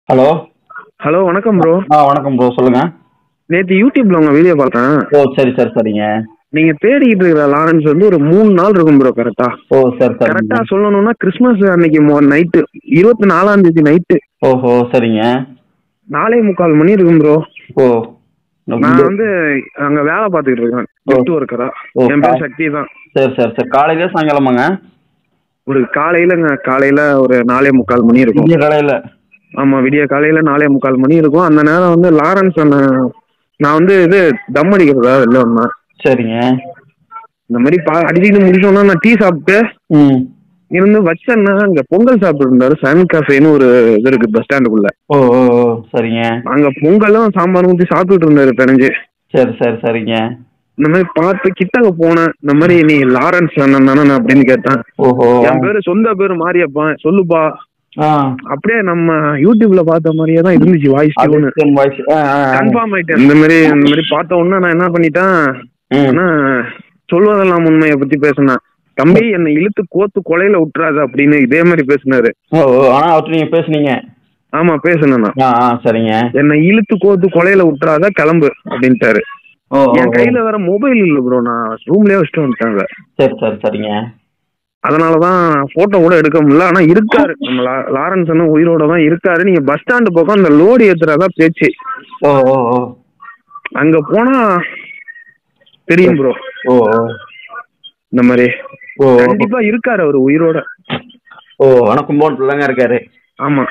Hello. Hello, வணக்கம் bro. வணக்கம் bro, சொல்லுங்க. நேற்று யூடியூப்ல உங்க வீடியோ பார்த்தேன். ஓ, சரி சரி சரிங்க. நீங்க தேடிக்கிட்டு இருக்கிற லாரன்ஸ் வந்து ஒரு 3 நாள் இருக்கும் ப்ரோ. கரெக்டா? ஓ, சரி சரிங்க. கரெக்டா சொல்லணும்னா கிறிஸ்மஸ் அன்னைக்கு நைட்டு 24ஆம் தேதி நைட்டு ஓஹோ, சரிங்க. 4:45 மணி இருக்கும் ப்ரோ. ஓ. நான் வந்து அங்க வேலை பார்த்துக்கிட்டு இருக்கேன், லிஃப்ட் ஒர்க்கரா. என் பேர் சக்தி தான். சரி சரி சரி. காலையில சாயங்காலமாங்க? ஒரு காலையில ஒரு 4:45 மணி இருக்கும். காலையில? ஆமா, விடிய காலையில 4:45 மணி இருக்கும். அந்த நேரம் வந்து லாரன்ஸ் நான் வந்து தம் அடிக்கிறதா வெளில வந்தேன். சரிங்க. இந்த மாதிரி அடிச்சுட்டு முடிச்சோன்னா நான் டீ சாப்பிட்டு இருந்து வச்சேன்னா அங்க பொங்கல் சாப்பிட்டு இருந்தாரு. சன் காஃபேன்னு ஒரு இது இருக்கு பஸ் ஸ்டாண்டுக்குள்ள. ஓ ஓ ஓ, சரிங்க. அங்க பொங்கலும் சாம்பாரும் ஊற்றி சாப்பிட்டுட்டு இருந்தாரு தெரிஞ்சு. சரி சரி சரிங்க. இந்த மாதிரி பார்த்து கிட்டக்க போனேன். இந்த மாதிரி நீ லாரன்ஸ் அண்ணன் தானே அப்படின்னு கேட்டேன். ஓஹோ. என் பேரு சொந்த பேரு மாரியப்பா, சொல்லுப்பா. ஆ. அப்படியே நம்ம யூடியூப்ல பார்த்த மாதிரியே தான் இருந்துச்சு வாய்ஸ் டியூன். கன்ஃபார்ம் ஆயிட்டேன். இந்த மாதிரி பார்த்த உடனே நான் என்ன பண்ணிட்டேன், ஆனா சொல்வதெல்லாம் உண்மையை பத்தி பேசினேன். தம்பி, என்னை இழுத்து கோத்து கொலையில விட்டுறாது அப்படின்னு இதே மாதிரி பேசினாரு. ஆனா அவர்கிட்ட நீங்க பேசுனீங்க? ஆமா, பேசுனேண்ணா. சரிங்க. என்னை இழுத்து கோத்து கொலையில விட்டுறாத, கிளம்பு அப்படின்ட்டாரு. என் கையில வேற மொபைல் இல்ல ப்ரோ, நான் ரூம்லயே வச்சுட்டு வந்துட்டாங்க. சரி சரி சரிங்க. அதனாலதான் போட்டோ கூட எடுக்க முடியல. ஆனா இருக்காரு நம்ம லாரன்ஸ் அண்ணன், உயிரோட தான் இருக்காரு. நீங்க பஸ் ஸ்டாண்டு பக்கம் அந்த லோடு ஏத்துறதா பேச்சு. ஓ ஓ ஓ. அங்க போனா தெரியும் ப்ரோ. ஓ ஓ. இந்த மாதிரி கண்டிப்பா இருக்காரு அவரு உயிரோட. ஓ, ஆனா கும்பகோணத்துலதாங்க இருக்காரு. ஆமா.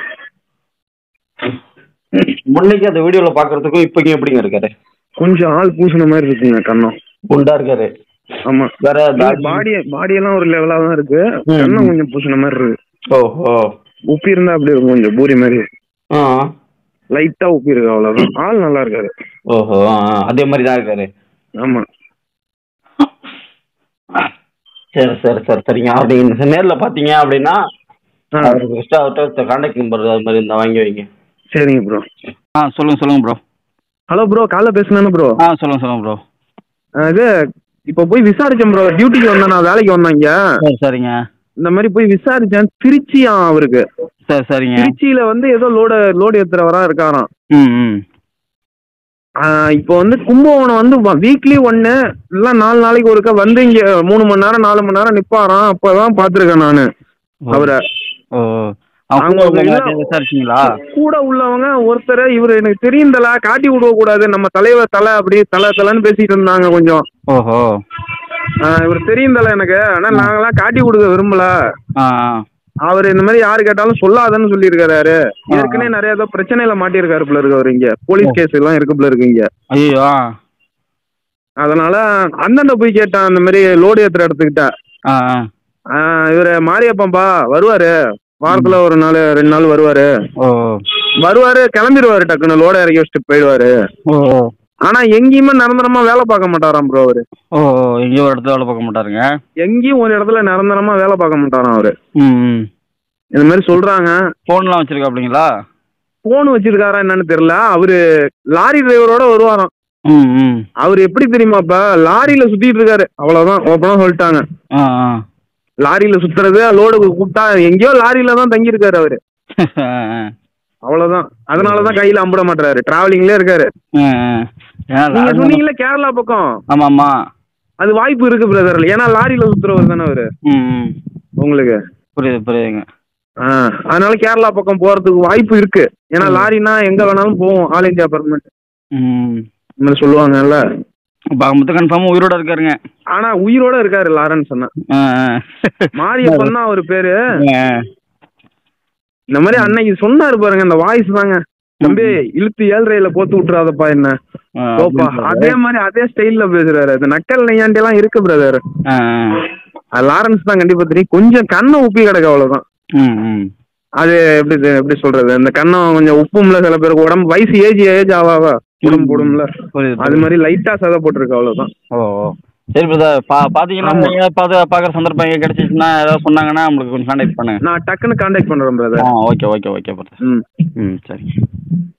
முன்னைக்கு அந்த வீடியோல பாக்குறதுக்கும் இப்போக்கும் எப்படிங்க இருக்காரு? கொஞ்சம் ஆள் பூசின மாதிரி இருக்குங்க, கண்ணம் குண்டா இருக்காரு. ஆமா, வேற பாடியெல்லாம் ஒரு லெவலா தான் இருக்கு. கண்ணம் கொஞ்சம் பூசின மாதிரி இருக்கு. ஓஹோ. உப்பி இருந்தா அப்படி இருக்கும், கொஞ்சம் பூரி மாதிரி லைட்டா உப்பி இருக்கு, அவ்வளவுதான். ஆள் நல்லா இருக்காரு. ஓஹோ, அதே மாதிரி தான் இருக்காரு. ஆமா. சரி சரி சரி சரிங்க. அப்படி நேர்ல பாத்தீங்க அப்படின்னா அவர்கிட்ட கான்டாக்ட் நம்பர் அது மாதிரி இருந்தா வாங்கி வைங்க. சரிங்க ப்ரோ. சொல்லுங்க ப்ரோ. ஹலோ ப்ரோ, காலைல பேசுனேன்னு ப்ரோ. சொல்லுங்க ப்ரோ. இது இப்போ போய் விசாரிச்சேன் ப்ரோ. டியூட்டிக்கு வந்தேன், நான் வேலைக்கு வந்தேங்க. சரிங்க. இந்த மாதிரி போய் விசாரிச்சேன். திருச்சியா அவருக்கு? சரி சரிங்க. திருச்சியில வந்து ஏதோ லோடு ஏத்துறவரா இருக்காராம். இப்போ வந்து கும்பகோணம் வந்து வீக்லி 1 இல்ல 4 நாளைக்கு ஒருக்கா வந்து இங்க 3 மணி நேரம் 4 மணி நேரம் நிப்பாராம். அப்பதான் பாத்துருக்கேன் நானு அவரை. கூட உள்ளவங்க ஒருத்தர் இவரு எனக்கு தெரியுந்தல, காட்டி விடுவ கூடாது, நம்ம தலைவர் தலை அப்படி தலைன்னு பேசிட்டு இருந்தாங்க கொஞ்சம். ஓஹோ. இவரு தெரியுந்தல எனக்கு, ஆனா நாங்கெல்லாம் காட்டி கொடுக்க விரும்பல. அவரு இந்த மாதிரி யாரு கேட்டாலும் சொல்லாதன்னு சொல்லியிருக்காரு. ஏற்கனவே நிறைய ஏதோ பிரச்சனையில மாட்டியிருக்காரு போல இருக்கு அவரு. இங்க போலீஸ் கேஸ் எல்லாம் இருக்கு போல இருக்கு இங்க. ஐயோ. அதனால அண்ணன்ட போய் கேட்டான், இந்த மாதிரி லோடு ஏத்துற இடத்துக்கிட்ட. இவரு மாரியப்பன்பா வருவாரு, வாரத்துல ஒரு நாள் 2 நாள் வருவாரு, கிளம்பிடுவாரு, டக்குன்னு லோட இறக்கி வச்சுட்டு போயிடுவாரு. ஆனா எங்கேயுமே நிரந்தரமா வேலை பார்க்க மாட்டாராம் ப்ரோ அவரு. எங்கேயும் ஒரு இடத்துல வேலை பார்க்க மாட்டாருங்க. எங்கேயும் ஒரு இடத்துல நிரந்தரமா வேலை பார்க்க மாட்டாராம் அவரு. இந்த மாதிரி சொல்றாங்க. போன்லாம் வச்சிருக்காப்லீங்களா? போன் வச்சிருக்காரா என்னன்னு தெரியல. அவரு லாரி டிரைவரோட வருவாராம். அவரு எப்படி தெரியுமாப்பா, லாரியில சுத்திட்டு இருக்காரு, அவ்வளவுதான். ஓப்பனா சொல்லிட்டாங்க. லாரியில சுத்துறது, லோடு கூப்பிட்டா எங்கேயோ லாரியில தான் தங்கி இருக்காரு அவரு. அவ்வளவுதான். அதனாலதான் கையில அம்பிட மாட்டாரு, டிராவலிங்ல இருக்காரு. நீங்க சொன்னீங்கல்ல கேரளா பக்கம், ஆமா, அது வாய்ப்பு இருக்கு பிரதர். ஏன்னா லாரியில சுத்துறவர் தானே அவரு. உங்களுக்கு புரியுதுங்க. அதனால கேரளா பக்கம் போறதுக்கு வாய்ப்பு இருக்கு. ஏன்னா லாரினா எங்க வேணாலும் போவோம், ஆல் இந்தியா பர்மனெண்ட் சொல்லுவாங்கல்ல. கன்ஃபார்மா உயிரோட இருக்காருங்க. ஆனா உயிரோட இருக்காரு லாரன்ஸ் அண்ணா. மாரியப்பன் தான் அவரு பேரு. இந்த மாதிரி அன்னைக்கு சொன்னாரு பாருங்க, அந்த வாய்ஸ் தாங்க. தம்பி, இழுத்து 7:30 போத்து விட்டுறாதப்பா என்ன போப்பா. அதே மாதிரி அதே ஸ்டைல்ல பேசுறாரு. அந்த நக்கல் நெய்யாண்டி எல்லாம் இருக்கு பிரதர். லாரன்ஸ் தான் கண்டிப்பா தெரியும். கொஞ்சம் கண்ணை உப்பி கிடக்கு, அவ்வளவுதான். அது எப்படி சொல்றது, அந்த கண்ணம் கொஞ்சம் உப்பும்ல. சில பேருக்கு உடம்பு வயசு ஏஜ் ஆவாவா உடம்பு போடும்ல, அது மாதிரி லைட்டா சதை போட்டிருக்கு, அவ்வளவுதான். சரி பிரதர், பாத்தீங்கன்னா பாக்குற சந்தர்ப்பம் கிடைச்சிச்சுன்னா ஏதாவது சொன்னாங்கன்னா நம்மளுக்கு கொஞ்சம் கான்டாக்ட் பண்ணுங்க. நான் டக்குன்னு கான்டாக்ட் பண்றேன் பிரதர். Okay brother. சரி.